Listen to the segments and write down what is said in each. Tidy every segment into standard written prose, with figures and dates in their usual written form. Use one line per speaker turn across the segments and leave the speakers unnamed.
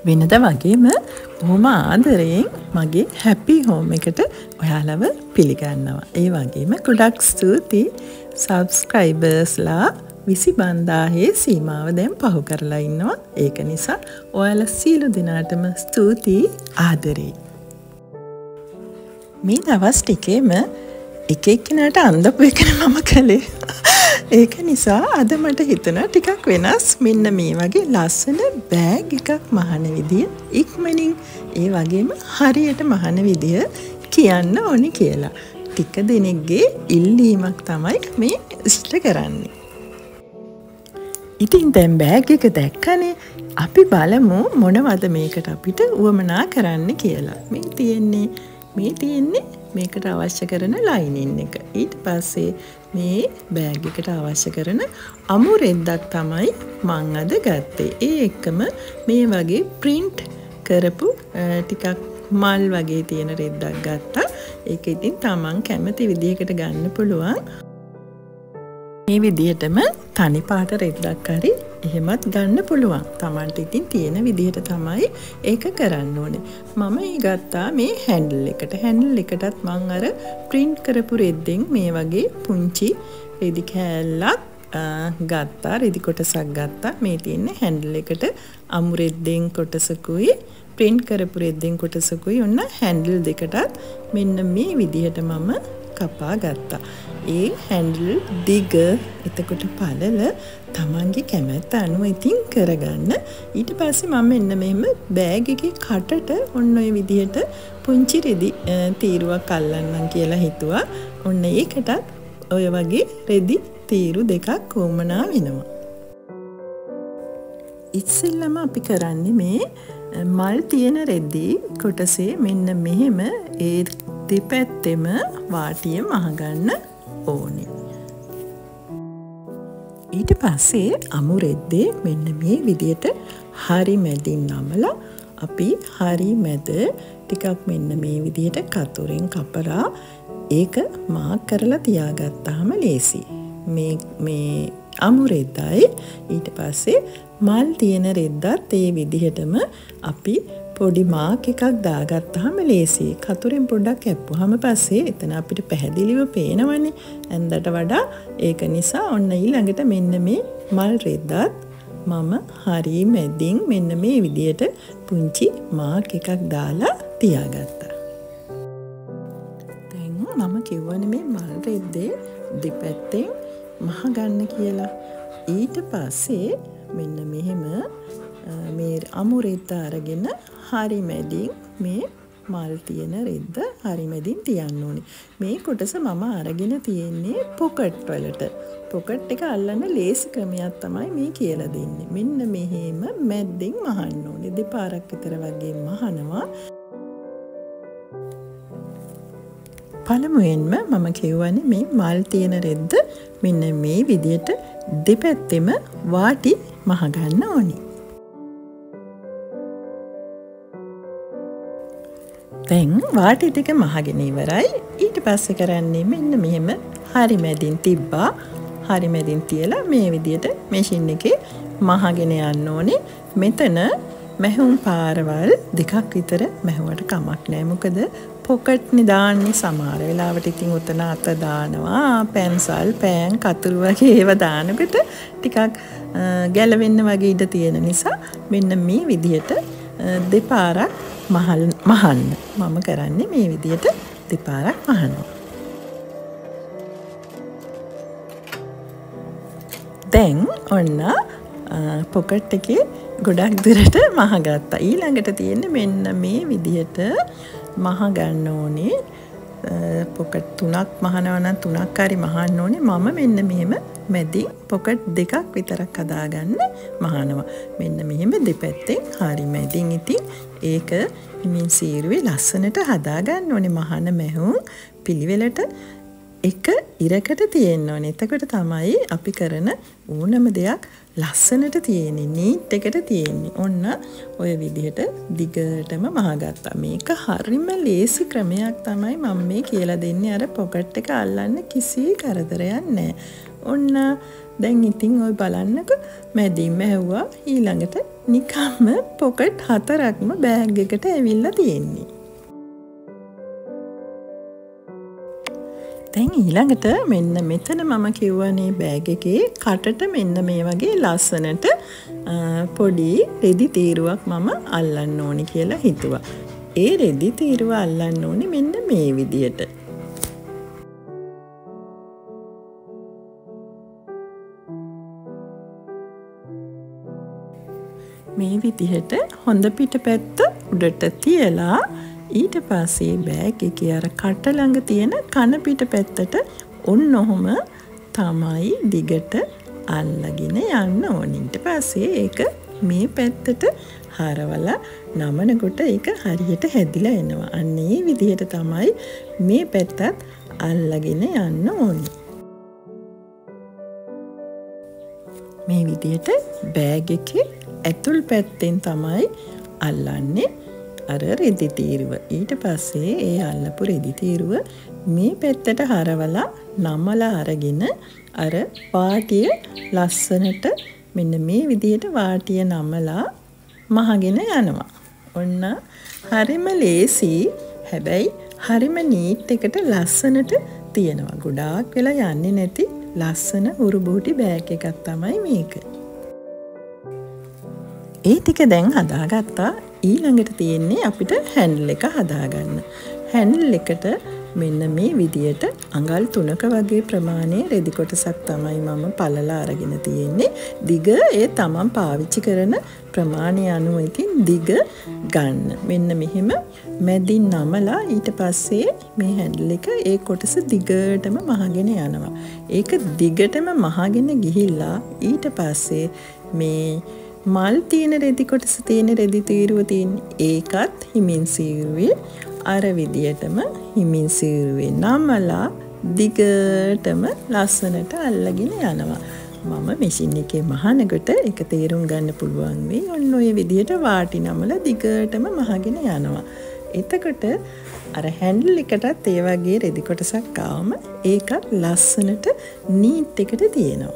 වෙනද වගේම බොහොම ආදරයෙන් මගේ හැපි හෝම් එකට ඔයාලව පිළිගන්නවා. ඒ වගේම ගොඩක් ස්තුතියි සබ්ස්ක්‍රයිබර්ස්ලා 25000 සීමාව දැන් පහු කරලා ඉන්නවා. ඒක නිසා ඔයාලා සියලු දෙනාටම ස්තුතියි ආදරේ. මේ දවස් ටිකේම එක එක්කෙනාට අන්දපු එකන මම කළේ. ඒක නිසා අද මට හිතුණා ටිකක් වෙනස් මෙන්න මේ වගේ ලස්සන බෑග් එකක් මහන විදිය ඉක්මනින් ඒ වගේම හරියට මහන විදිය කියන්න ඕනි කියලා. ටික දෙනෙක්ගේ ඉල්ලීමක් තමයි මේ ඉෂ්ට කරන්නේ. ඉතින් දැන් බෑග් එක දැක්කනේ අපි බලමු මොනවද මේකට අපිට උවමනා කරන්න කියලා. මේ තියෙන්නේ මේකට අවශ්‍ය කරන ලයිනින් එක. ඊට පස්සේ මේ බෑග් එකට අවශ්‍ය කරන අමු රෙද්දක් තමයි මං අද ගත්තේ. ඒ එක්කම මේ වගේ print කරපු ටිකක් මල් වගේ තියෙන රෙද්දක් ගත්තා. ඒක ඉතින් තමන් කැමති විදිහකට ගන්න පුළුවන්. මේ විදිහටම තනි පාට රෙද්දක් හරි එහෙමත් ගන්න පුළුවන්. තමන්ට ඉතින් තියෙන විදිහට තමයි ඒක කරන්න ඕනේ. මම ගත්තා මේ හැන්ඩල් එකට. හැන්ඩල් එකටත් මම අර print කරපු රෙද්දෙන් මේ වගේ පුංචි රෙදි කෑල්ලක් ගත්තා. රෙදි කොටසක් ගත්තා. මේ තියෙන්නේ හැන්ඩල් එකට අමු රෙද්දෙන් කොටසකුයි print කරපු රෙද්දෙන් කොටසකුයි ඔන්න හැන්ඩල් දෙකටත් මෙන්න මේ විදිහට මම කපා ගත්තා. ඒ හැන්ඩල් දිග එතකොට පළල තමන්ගේ කැමැත්ත අනුව ඉතින් කරගන්න. ඊට පස්සේ මම මෙන්න මෙහෙම බෑග් එකේ කටට ඔන්න ඔය විදිහට පුංචි රෙදි තීරුවක් අල්ලන්නම් කියලා හිතුවා. ඔන්න ඒකටත් ඔය වගේ රෙදි තීරු දෙකක් වුමනා වෙනවා. ඉස්සෙල්ලම අපි කරන්නේ මේ මල් තියෙන රෙදි කොටසේ මෙන්න මෙහෙම ඒ දෙපැත්තෙම වාටිය මහගන්න ඕනේ. ඊට පස්සේ අමු රෙද්දේ මෙන්න මේ විදියට හරි මැදින් නමලා අපි හරි මැද ටිකක් මෙන්න මේ විදියට කතුරෙන් කපලා ඒක මාක් කරලා තියාගත්තාම ලේසි. මේ අමු රෙද්දයි ඊට පස්සේ මල් තියෙන රෙද්දත් ඒ විදිහටම අපි පොඩි මාක් එකක් දාගත්තාම ලේසි. කතුරෙන් පොඩ්ඩක් කැප්පුවාම පස්සේ එතන අපිට පැහැදිලිව පේනවනේ ඇඳට වඩා. ඒක නිසා ඔන්න ඊළඟට මෙන්න මේ මල් රෙද්දත් මම හරි මැදින් මෙන්න මේ විදියට පුංචි මාක් එකක් දාලා තියාගත්තා. දැන් මම කියවනේ මේ මල් රෙද්දේ දෙපැත්තෙන් මහ ගන්න කියලා. ඊට පස්සේ මෙන්න මෙහෙම මේ අමු රෙද්ද අරගෙන හරි මැදින් මේ මල් තියෙන රෙද්ද හරි මැදින් තියන්න ඕනේ. මේ කොටස මම අරගෙන තියෙන්නේ පොකට් වලට. පොකට් එක අල්ලන්න ලේසි ක්‍රමයක් තමයි මේ කියලා දෙන්නේ. මෙන්න මෙහෙම මැද්දෙන් මහන්න ඕනේ. දෙපාරක් විතර වගේ මහනවා. පළමුවෙන්ම මම කියවනේ මේ මල් තියෙන රෙද්ද මෙන්න මේ විදියට දෙපැත්තෙම වාටි මහ ගන්න ඕනේ. දැන් වාටි ටික මහගෙන ඉවරයි. ඊට පස්සේ කරන්නේ මෙන්න මෙහෙම හරි මැදින් තිබ්බා. හරි මැදින් තියලා මේ විදියට මැෂින් එකේ මහගෙන යන්න ඕනේ. මෙතන මැහුම් පාරවල් දෙකක් විතර මැහුවට කමක් නැහැ. මොකද පොකට් නේ දාන්නේ සමහර වෙලාවට ඉතින් උතන අත දානවා. පැන්සල්, පෑන්, කතුරු වගේ ඒවා දානකොට ටිකක් ගැලවෙන්න වගේ ඉඩ තියෙන නිසා මෙන්න මේ විදියට දෙපාරක් මහන්න. මම කරන්නේ මේ විදියට දෙපාරක් මහනවා. දැන් ඔන්න පොකට් එකේ ගොඩක් දුරට මහගත්තා. ඊළඟට තියෙන්නේ මෙන්න මේ විදියට මහ ගන්න ඕනේ. පොකට් 3ක් මහනවා නම් 3ක් හරි මහන්න ඕනේ. මම මෙන්න මෙහෙම මැදින් පොකට් දෙකක් විතරක් හදාගන්න මහනවා. මෙන්න මෙහෙම දෙපැත්තෙන් හරි මැදින් ඉතින් ඒක මින් සීරුවේ ලස්සනට හදාගන්න ඕනේ. මහන මැහුම් පිළිවෙලට එක ඉරකට තියෙන්න ඕනේ. එතකොට තමයි අපි කරන ඕනම දෙයක් ලස්සනට තියෙන්නේ, නීට් එකට තියෙන්නේ. ඔන්න ඔය විදිහට දිගටම මහගත්තා. මේක හරිම ලේසි ක්‍රමයක් තමයි මම මේ කියලා දෙන්නේ. අර පොකට් එක අල්ලන්න කිසි කරදරයක් නැහැ. ඔන්න දැන් ඉතින් ඔය බලන්නකෝ මැදින්ම හැව්වා ඊළඟට නිකම්ම පොකට් 4ක්ම බෑග් එකට ඇවිල්ලා තියෙන්නේ. දැන් ඊළඟට මෙන්න මෙතන මම කිව්වනේ බෑග් එකේ කටට මෙන්න මේ වගේ ලස්සනට පොඩි රෙදි තීරුවක් මම අල්ලන්න ඕනි කියලා හිතුවා. ඒ රෙදි තීරුව අල්ලන්න ඕනි මෙන්න මේ විදියට. මේ විදිහට හොඳ පිටපැත්ත උඩට තියලා ඊට පස්සේ බෑග් එකේ අර කට ළඟ තියෙන කන පිටපැත්තට ඔන්න ඔහොම තමයි දිගට අල්ලගෙන යන්න ඕනේ. ඊට පස්සේ ඒක මේ පැත්තට හරවලා නමනකොට ඒක හරියට හැදිලා එනවා. අන්න ඒ විදිහට තමයි මේ පැත්තත් අල්ලගෙන යන්න ඕනේ. මේ විදිහට බෑග් එකේ ඇතුල් පැත්තෙන් තමයි අල්ලන්නේ අර රෙදි තීරුව. ඊට පස්සේ ඒ අල්ලපු රෙදි තීරුව මේ පැත්තට හරවලා නමලා අරගෙන අර වාටිය ලස්සනට මෙන්න මේ විදිහට වාටිය නමලා මහගෙන යනවා. ඔන්න හරිම ලේසි. හැබැයි හරිම නීට් එකට ලස්සනට තියෙනවා. ගොඩාක් වෙලා යන්නේ නැති ලස්සන උරුබූටි බෑග් එකක් තමයි මේක. ඒ ටික දැන් හදාගත්තා. ඊළඟට තියෙන්නේ අපිට හැන්ඩල් එක හදාගන්න. හැන්ඩල් එකට මෙන්න මේ විදියට අඟල් 3ක වගේ ප්‍රමාණයේ රෙදි කොටසක් තමයි මම පළලා අරගෙන තියෙන්නේ. දිග ඒ තමන් පාවිච්චි කරන ප්‍රමාණය අනුව ඉතින් දිග ගන්න. මෙන්න මෙහෙම මැදින් නමලා ඊට පස්සේ මේ හැන්ඩල් එක ඒ කොටස දිගටම මහගෙන යනවා. ඒක දිගටම මහගෙන ගිහිල්ලා ඊට පස්සේ මේ මල් තියෙන රෙදි කොටස තියෙන රෙදි තීරුව තියෙන ඒකත් හිමින් සීරුවේ අර විදියටම හිමින් සීරුවේ නමලා දිගටම ලස්සනට අල්ලගෙන යනවා. මම මැෂින් එකේ මහනකොට ඒක තේරුම් ගන්න පුළුවන් වෙයි. ඔන්න ඔය විදියට වාටි නමලා දිගටම මහගෙන යනවා. එතකොට අර හැන්ඩල් එකටත් ඒ වගේ රෙදි කොටසක් ආවම ඒකත් ලස්සනට නීට් එකට තියෙනවා.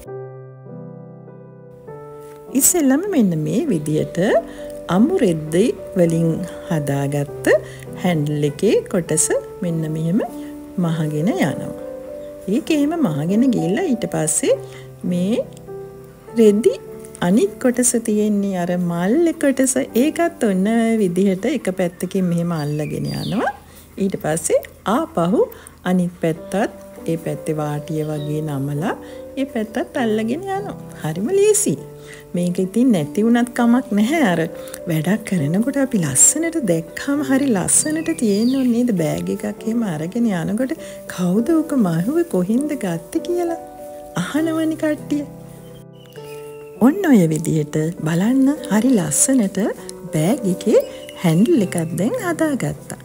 ඉස්සෙල්ලම මෙන්න මේ විදියට අමු රෙද්ද වලින් හදාගත්ත හැන්ඩල් එකේ කොටස මෙන්න මෙහෙම මහගෙන යනවා. ඒක එහෙම මහගෙන ගිහලා ඊට පස්සේ මේ රෙදි අනිත් කොටස තියෙන්නේ අර මල් කොටස ඒකත් ඔන්න විදිහට එක පැත්තකින් මෙහෙම අල්ලගෙන යනවා. ඊට පස්සේ ආපහු අනිත් පැත්තත් ඒ පැත්තේ වාටිය වගේ නමලා ඒ පැත්තත් අල්ලගෙන යනවා. හරිම ලේසි. මේක ඉතින් නැති වුණත් කමක් නැහැ. අර වැඩක් කරනකොට අපි ලස්සනට දැක්කම හරි ලස්සනට තියෙන්නේ නේද බෑග් එකක් එහෙම අරගෙන යනකොට කවුද උක මහුවේ කොහින්ද ගත්තේ කියලා අහනවනි කට්ටිය. ඔන්න ඔය විදිහට බලන්න හරි ලස්සනට බෑග් එකේ හැන්ඩල් එකක් දැන් හදාගත්තා.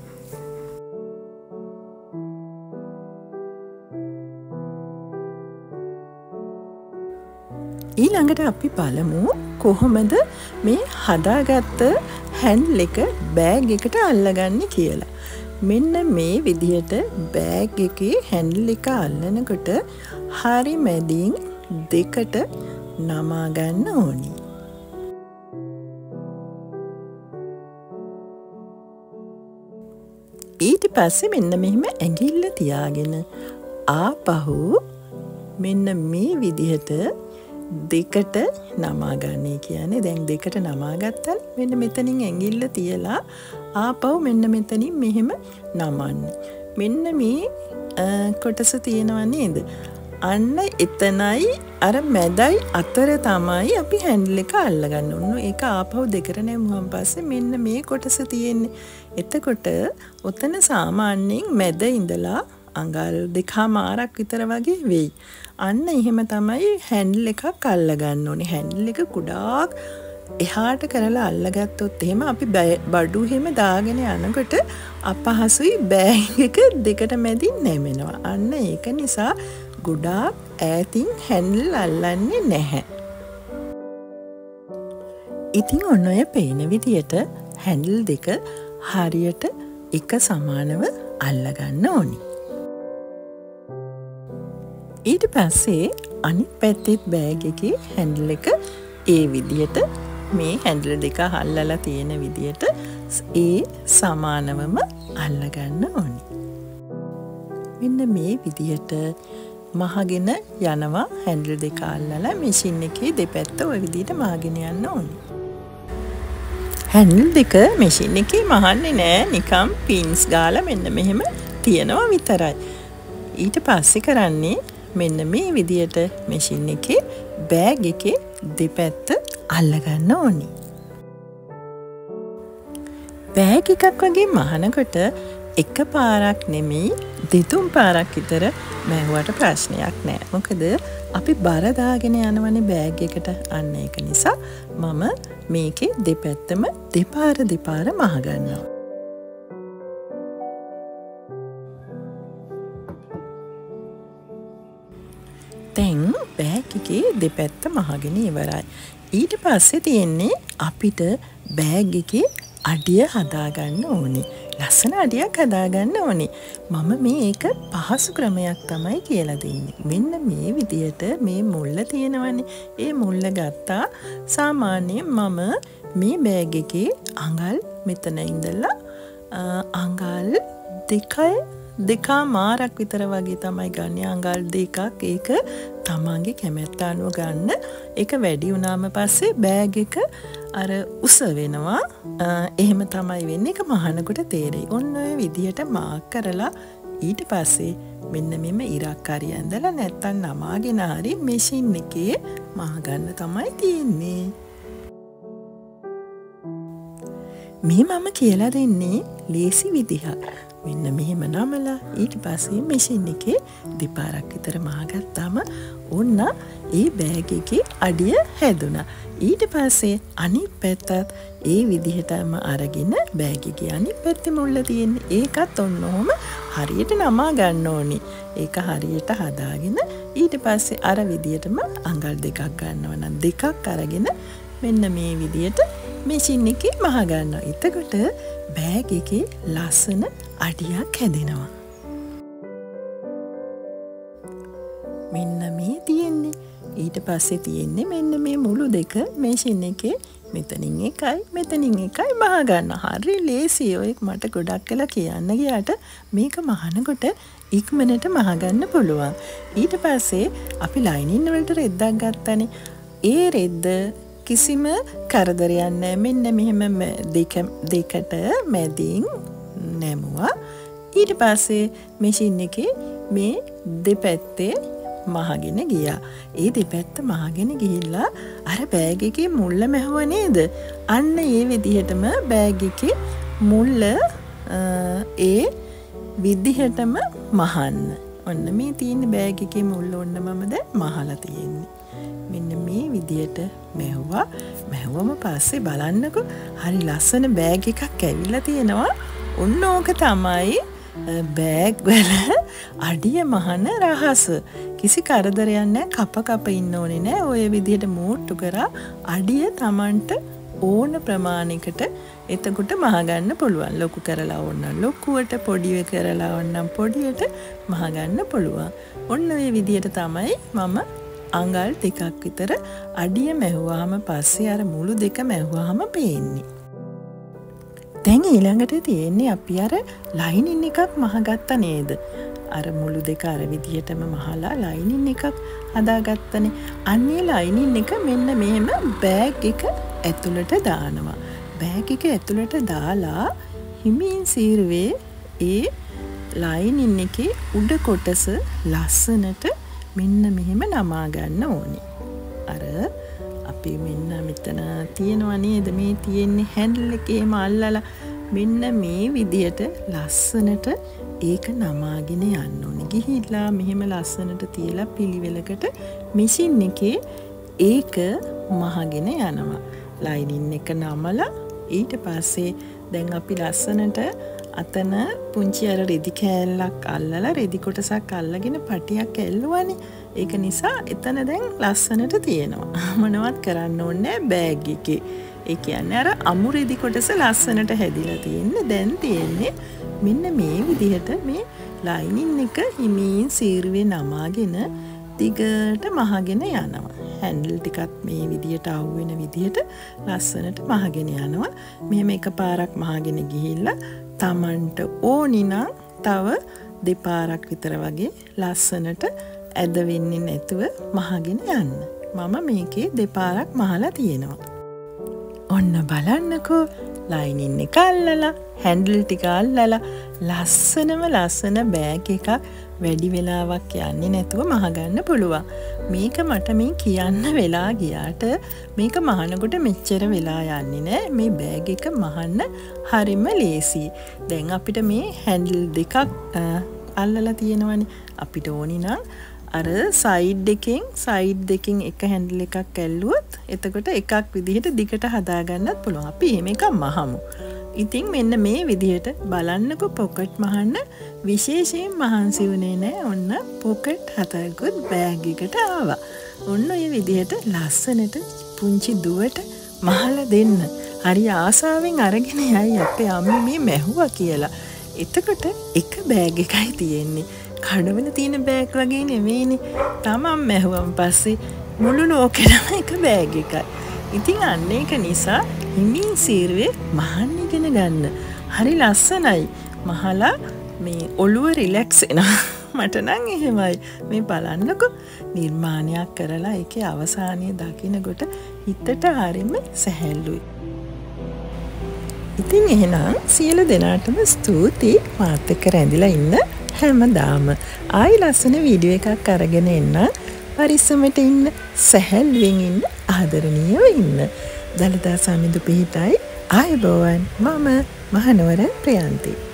ඊළඟට අපි බලමු කොහොමද මේ හදාගත්ත හැන්ඩල් එක බෑග් එකට අල්ලගන්නේ කියලා. මෙන්න මේ විදිහට බෑග් එකේ හැන්ඩල් එක අල්ලනකොට හරි මැදින් දෙකට නමා ගන්න ඕනි. ඊට පස්සේ මෙන්න මෙහෙම ඇඟිල්ල තියාගෙන ආපහු මෙන්න මේ විදිහට දෙකට නමා ගන්න. කියන්නේ දැන් දෙකට නමා ගත්තා මෙන්න මෙතනින් ඇඟිල්ල තියලා ආපහු මෙන්න මෙතනින් මෙහෙම නමන්න. මෙන්න මේ කොටස තියෙනවා නේද? අන්න එතනයි අර මැදයි අතර තමයි අපි හැන්ඩල් එක අල්ලගන්න ඕන. ඒක ආපහු දෙකට නැමුවාන් පස්සේ මෙන්න මේ කොටස තියෙන්නේ. එතකොට ඔතන සාමාන්‍යයෙන් මැද ඉඳලා අඟල් 2මාරක් විතර වගේ වෙයි. අන්න එහෙම තමයි හැන්ඩල් එකක් අල්ලගන්න ඕනේ. හැන්ඩල් එක ගොඩාක් එහාට කරලා අල්ලගත්තොත් එහෙම අපි බඩු එහෙම දාගෙන යනකොට අපහසුයි බෑග් එක දෙකට මැදින් නැමෙනවා. අන්න ඒක නිසා ගොඩාක් ඈතින් හැන්ඩල් අල්ලන්නේ නැහැ. ඉතින් ඔන්න ඔය පේන විදියට හැන්ඩල් දෙක හරියට එක සමානව අල්ලගන්න ඕනි. ඊට පස්සේ අනිත් පැත්තෙත් බෑග් එකේ හැන්ඩල් එක ඒ විදිහට මේ හැන්ඩල් දෙක අල්ලලා තියෙන විදිහට ඒ සමානවම අල්ලගන්න ඕනි. මෙන්න මේ විදිහට මහගෙන යනවා හැන්ඩල් දෙක අල්ලලා මැෂින් එකේ දෙපැත්ත ওই විදිහට මහගෙන යන්න ඕනි. හැන්ඩල් දෙක මැෂින් එකේ මහන්නේ නෑ නිකම් පින්ස් ගාලා මෙන්න මෙහෙම තියනවා විතරයි. ඊට පස්සේ කරන්නේ මෙන්න මේ විදිහට මැෂින් එකේ බෑග් එකේ දෙපැත්ත අල්ලගන්න ඕනි. බෑග් එකක් වගේ මහනකොට එක පාරක් නෙමෙයි දෙතුන් පාරක් විතර මැහුවට ප්‍රශ්නයක් නෑ. මොකද අපි බර දාගෙන යනවනේ බෑග් එකට. අන්න ඒක නිසා මම මේකේ දෙපැත්තම දෙපාර මහ ගන්නවා. දැන් බෑග් එකේ දෙපැත්ත මහගෙන ඉවරයි. ඊට පස්සේ තියෙන්නේ අපිට බෑග් එකේ අඩිය හදාගන්න ඕනේ. ලස්සන අඩියක් හදාගන්න ඕනේ. මම මේක පහසු ක්‍රමයක් තමයි කියලා දෙන්නේ. මෙන්න මේ විදියට මේ මුල්ල තියෙනවනේ. ඒ මුල්ල ගත්තා. සාමාන්‍යයෙන් මම මේ බෑග් එකේ අඟල් මෙතන ඉඳලා අඟල් දෙකා මාරක් විතර වගේ තමයි ගන්න. අඟල් දෙකක් ඒක තමන්ගේ කැමැත්ත අනුව ගන්න. ඒක වැඩි වුණාම පස්සේ බෑග් එක අර උස වෙනවා. එහෙම තමයි වෙන්නේ. ඒක මහනකොට තේරෙයි. ඔන්න ඔය විදිහට මාක් කරලා ඊට පස්සේ මෙන්න මෙම ඉරක් හරි ඇඳලා නැත්තම් නමාගෙන හරි මැෂින් එකේ මහ ගන්න තමයි තියෙන්නේ. මේ මම කියලා දෙන්නේ ලේසි විදිහක්. මෙන්න මෙහෙම නමලා ඊට පස්සේ මැෂින් එකේ දෙපාරක් විතර මහගත්තාම ඔන්න ඒ බෑග් එකේ අඩිය හැදුනා. ඊට පස්සේ අනිත් පැත්තත් ඒ විදිහටම අරගෙන බෑග් එකේ අනිත් පැත්තේ මුල්ල තියෙන්නේ. ඒකත් ඔන්න ඔහොම හරියට නමා ගන්න ඕනේ. ඒක හරියට හදාගෙන ඊට පස්සේ අර විදිහටම අඟල් දෙකක් ගන්නවා නම් දෙකක් අරගෙන මෙන්න මේ විදිහට මැෂින් එකේ මහ ගන්නවා. එතකොට බෑග් එකේ ලස්සන අඩියක් හැදෙනවා. මෙන්න මේ තියෙන්නේ. ඊට පස්සේ තියෙන්නේ මෙන්න මේ මුළු දෙක මැෂින් එකේ මෙතනින් එකයි මෙතනින් එකයි මහ ගන්න. හරි ලේසි. ඔය මට ගොඩක් කළා කියන්න ගියාට මේක මහනකොට ඉක්මනට මහ ගන්න පුළුවන්. ඊට පස්සේ අපි ලයිනින් වලට රෙද්දක් ගත්තනේ. ඒ රෙද්ද කිසිම කරදරයක් නැහැ. මෙන්න මෙහෙම දෙකට මැදින් නැමුවා. ඊට පස්සේ මැෂින් එකේ මේ දෙපැත්තේ මහගෙන ගියා. ඒ දෙපැත්ත මහගෙන ගිහිල්ලා අර බෑග් එකේ මුල්ල මැහුවා නේද? අන්න ඒ විදිහටම බෑග් එකේ මුල්ල ඒ විදිහටම මහන්න. ඔන්න මේ තියෙන බෑග් එකේ මුල්ල ඔන්න මම දැන් මහලා තියෙන්නේ. මෙන්න මේ විදිහට මැහුවම පස්සේ බලන්නකො හරි ලස්සන බෑග් එකක් ඇවිල්ලා තියෙනවා. ඔන්න ඕක තමයි බෑග් වල අඩිය මහන රහස. කිසි කරදරයක් නැහැ. කප ඉන්න ඕනේ නැහැ. ඔය විදිහට මූට්ටු කරා අඩිය Tamanට ඕන ප්‍රමාණයකට එතකොට මහ ගන්න පුළුවන්. ලොකු කරලා ඕනනම් ලොකුවට, පොඩි කරලා ඕනනම් පොඩියට මහ ගන්න පුළුවන්. ඔන්න ඔය විදිහට තමයි මම අඟල් දෙකක් විතර අඩිය මැහුවාම පස්සේ අර මුළු දෙක මැහුවාම පේන්නේ. දැන් ඊළඟට තියෙන්නේ අපි අර ලයිනින් එකක් මහගත්තා නේද? අර මුළු දෙක අර විදිහටම මහලා ලයිනින් එකක් හදාගත්තනේ. අන්නේ ලයිනින් එක මෙන්න මෙහෙම බෑග් එක ඇතුළට දානවා. බෑග් එක ඇතුළට දාලා හිමින් සීරුවේ ඒ ලයිනින් එකේ උඩ කොටස ලස්සනට මෙන්න මෙහෙම නමා ගන්න ඕනේ. අර අපි මෙන්න මෙතන තියෙනවා නේද? මේ තියෙන්නේ හැන්ඩල් එකේම අල්ලලා මෙන්න මේ විදියට ලස්සනට ඒක නමාගෙන යන්න ඕනේ. ගිහිල්ලා මෙහෙම ලස්සනට තියලා පිළිවෙලකට මැෂින් එකේ ඒක මහගෙන යනවා. ලයිනින් එක නමලා ඊට පස්සේ දැන් අපි ලස්සනට අතන පුංචි අර රෙදි කෑල්ලක් අල්ලලා රෙදි කොටසක් අල්ලගෙන පටියක් ඇල්ලුවානේ. ඒක නිසා එතන දැන් ලස්සනට තියෙනවා. මොනවත් කරන්න ඕනේ බෑග් එකේ. ඒ කියන්නේ අර අමු රෙදි කොටස ලස්සනට හැදිලා තියෙන්නේ. දැන් තියෙන්නේ මෙන්න මේ විදිහට මේ ලයිනින් එක හිමින් සීරුවේ නමාගෙන දිගට මහගෙන යනවා. හැන්ඩල් ටිකත් මේ විදියට අවුවෙන විදියට ලස්සනට මහගෙන යනවා. මෙහෙම එකපාරක් මහගෙන ගිහිල්ලා තමන්ට ඕනි නම් තව දෙපාරක් විතර වගේ ලස්සනට ඇද වෙන්නේ නැතුව මහගෙන යන්න. මම මේකේ දෙපාරක් මහලා තියෙනවා. ඔන්න බලන්නකෝ ලයිනින් එක අල්ලලා හැන්ඩල් ටික අල්ලලා ලස්සන බෑග් එකක් වැඩි වෙලාවක් යන්නේ නැතුව මහගන්න පුළුවන්. මේක මට මේ කියන්න වෙලා ගියාට මේක මහනකොට මෙච්චර වෙලා යන්නේ නෑ. මේ බෑග් එක මහන්න හරිම ලේසි. දැන් අපිට මේ හැන්ඩල් දෙකක් අල්ලලා තියෙනවනේ. අපිට ඕනි නම් අර සයිඩ් දෙකෙන් එක හැන්ඩල් එකක් ඇල්ලුවොත් එතකොට එකක් විදිහට දිගට හදාගන්නත් පුළුවන්. අපි එහෙම එකක් මහමු. ඉතින් මෙන්න මේ විදිහට බලන්නකො පොකට් මහන්න විශේෂයෙන් මහන්සි වුණේ නෑ. ඔන්න පොකට් 7කුත් බෑග් එකට ආවා. ඔන්න ඔය විදිහට ලස්සනට පුංචි දුවට මහලා දෙන්න. හරි ආසාවෙන් අරගෙන යයි අපේ අම්මේ මේ මැහුවා කියලා. එතකොට එක බෑග් එකයි තියෙන්නේ. කඩවල තියෙන බෑග් වගේ නෙවෙයිනේ. තමන් මැහුවම් පස්සේ මුළු ලෝකෙම එක බෑග් එකයි. ඉතින් අන්න ඒක නිසා හිමින් සීරුවේ මහන්න ඉගෙන ගන්න. හරි ලස්සනයි. මහලා මේ ඔළුව රිලැක්ස් වෙනවා. මට නම් එහෙමයි. මේ බලන්නකො නිර්මාණයක් කරලා ඒකේ අවසානයේ දකින්නකොට හිතට හරිම සැහැල්ලුයි. ඉතින් එහෙනම් සියලු දෙනාටම ස්තුතියි මාත් එක්ක රැඳිලා ඉන්න හැමදාම. ආයි ලස්සන වීඩියෝ එකක් අරගෙන එන්න. පරිස්සමට ඉන්න, සැහැල්ලුවෙන් ඉන්න, ආදරණීයව ඉන්න. දලදා සමිඳු පිහිටයි ආයුබෝවන්. මම මහනුවර ප්‍රියන්ති.